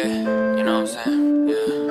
Yeah, you know what I'm saying?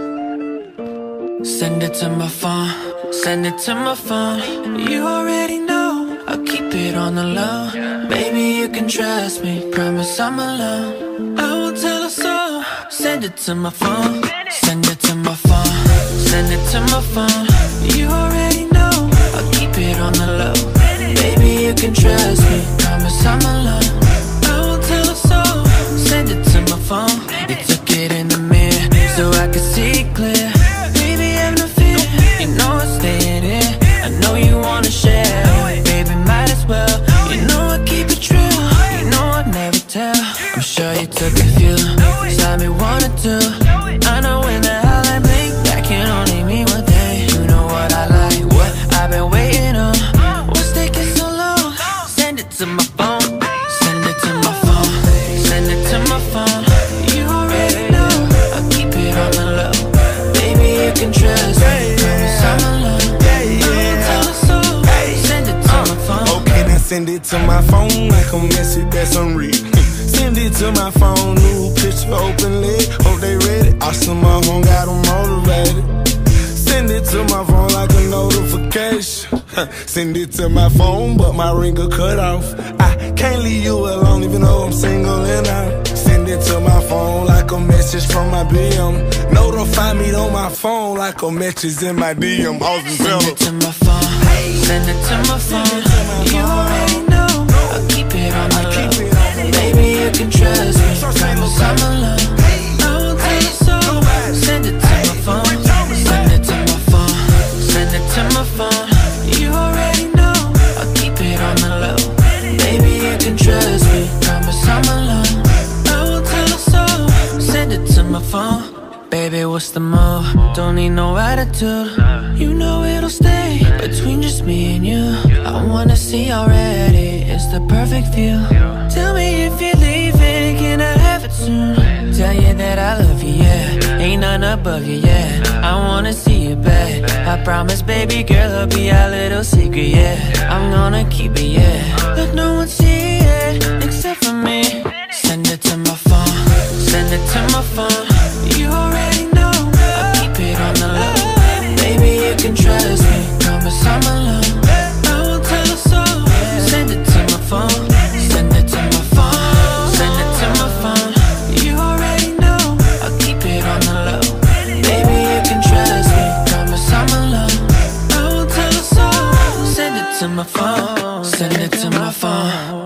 Yeah. Send it to my phone, send it to my phone. You already know, I'll keep it on the low. Baby, you can trust me, promise I'm alone. I won't tell a soul. Send it to my phone, send it to my phone, send it to my phone. You already know, I'll keep it on the low. Baby, you can trust me, promise I'm alone. I won't tell a soul. Send it to my phone. You took it in the mirror so I could see clear. Baby, have no fear, you know I'm staying here. I know you wanna share, baby, might as well. You know I keep it true, you know I'd never tell. I'm sure you took a few, saw me one or two. I know when the hell I blink, that can only mean one thing. You know what I like, what I've been waiting on. What's taking so long? Send it to my phone, send it to my phone, send it to my phone. You already know, I'll keep it on the low. Baby, you can trust me, promise I'm alone. I won't tell a soul. Send it to my phone. Okay, now send it to my phone like a message that's unread. Send it to my phone, new picture openly. Hope they read it. Awesome, my home got them motivated. Send it to my phone like a notification. Send it to my phone, but my ringer cut off. I can't leave you alone even though I'm single and out. Send it to my phone like a message from my BM. Notify me on my phone like a message in my DM. Awesome, send it to my phone, send it to my phone. You already know, I'll keep it on the low. Baby, you can trust me, promise I'm alone. I won't tell a soul. Send it to my phone, send it to my phone, send it to my phone. You already know, I'll keep it on the low. Baby, you can trust me, promise I'm alone. I won't tell a soul. Send it to my phone. Baby, what's the move? Don't need no attitude. You know it'll stay between just me and you. I wanna see already, it's the perfect view. Tell me if you're leaving, can I have it soon? Tell you that I love you, yeah. Ain't none above you, yeah. I wanna see you back. I promise, baby girl, it'll be our little secret, yeah. I'm gonna keep it, yeah. Let no one see it except for me. Send it to my phone, send it to my phone. You already know, I'll keep it on the low. Baby, you can trust me, promise I'm alone. I won't tell a soul. Send it to my phone, send it to my phone, send it to my phone. You already know, I'll keep it on the low. Baby, you can trust me, promise I'm alone. I won't tell a soul. Send it to my phone, send it to my phone.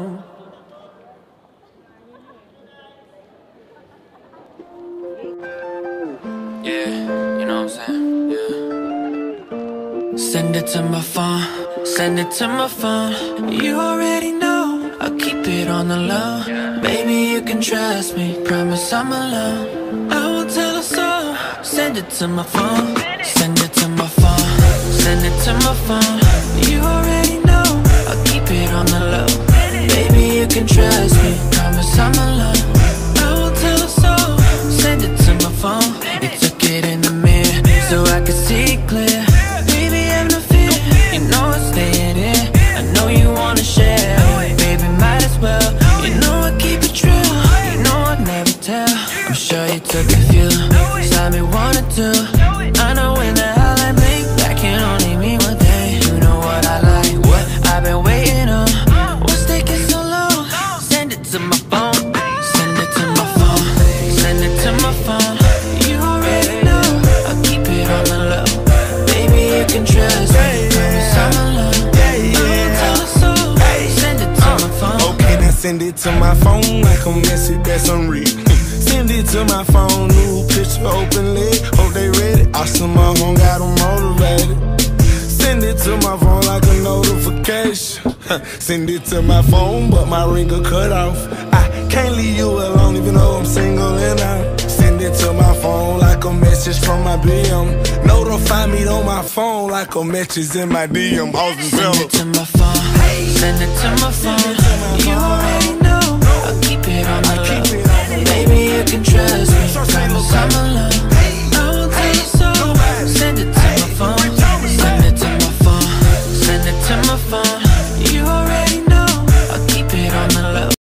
Yeah, you know what I'm saying? Yeah. Send it to my phone, send it to my phone. You already know, I'll keep it on the low. Baby, you can trust me, promise I'm alone. I won't tell a soul. Send it to my phone, send it to my phone, send it to my phone. You already know, I'll keep it on the low. Baby, you can trust me, promise I'm alone. I won't tell a soul. Send it to my phone. You took it in the mirror so I could see clear. Baby, have no fear, you know I'm staying here. I know you wanna share, baby, might as well. You know I keep it true, you know I'd never tell. I'm sure you took a few, saw me one or two. I know when the hell I blink, that can only mean one thing. You know what I like, what I've been waiting on. What's taking so long? Send it to my phone, send it to my phone, send it to my phone. You already know, I'll keep it on the low. Baby, you can trust me, promise I'm alone. I won't tell a soul. Send it to my phone. Okay, now send it to my phone like a message that's unread. Send it to my phone, new picture openly. Hope they read it. Awesome, my home got them motivated. Send it to my phone like a notification. Send it to my phone, but my ringer cut off. I can't leave you alone even though I'm single and out. Send it to my phone like a message from my BM. Notify me on my phone like a message in my DM. Awesome, Send it to my phone, send it to my phone. You already know.